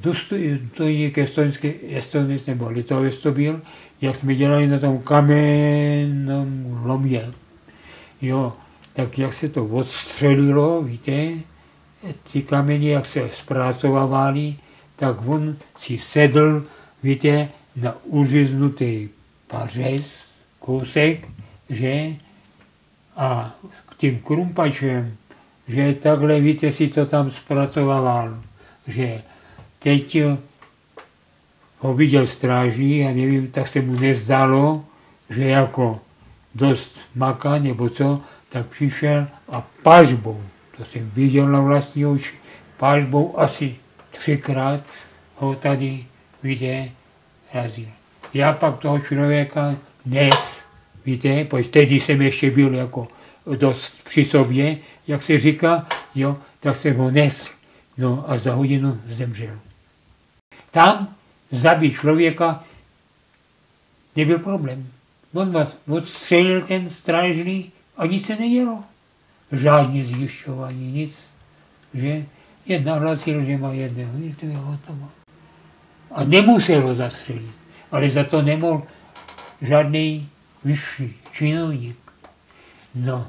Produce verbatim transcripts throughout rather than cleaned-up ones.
důstojník estonský, Estonec nebo Litovec to byl, jak jsme dělali na tom kamennom lomě. Jo, tak jak se to odstřelilo, víte, ty kameny, jak se zpracovávaly, tak on si sedl, víte, na uříznutý pařez, kousek, že, a k tím krumpačem, že takhle, víte, si to tam zpracovával, že teď ho viděl strážník a nevím, tak se mu nezdálo, že jako dost maká nebo co, tak přišel a pažbou, to jsem viděl na vlastní oči, pažbou asi třikrát ho tady, víte, razil. Já pak toho člověka dnes, víte, protože tehdy jsem ještě byl jako dost při sobě, jak se říká, jo, tak jsem ho nes, no a za hodinu zemřel. Tam zabít člověka nebyl problém. On vás odstřelil ten strážný a nic se nedělo. Žádné zjišťování, nic. Že jen nahlasil, že má jedného, jedného toho. A nemusel ho zastřelit, ale za to nemohl žádný vyšší činovník. No.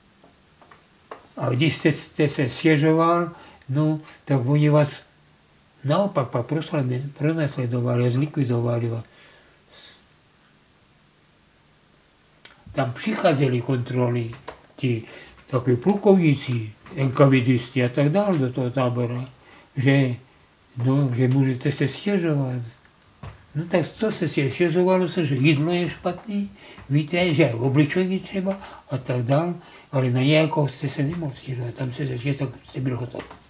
A když jste, jste se stěžoval, no, tak oni vás naopak pak pronásledovali a zlikvidovali vás. Tam přicházeli kontroly, ti takový plukovníci, enkavidisti a tak dále do toho tábora, že, no, že můžete se stěžovat. No tak co se stěžovalo se, že jídlo je špatný, víte, že obličení třeba a tak dále, ale na nějakou jste se nemohl stěžovat, tam se že tak jste byl hotový.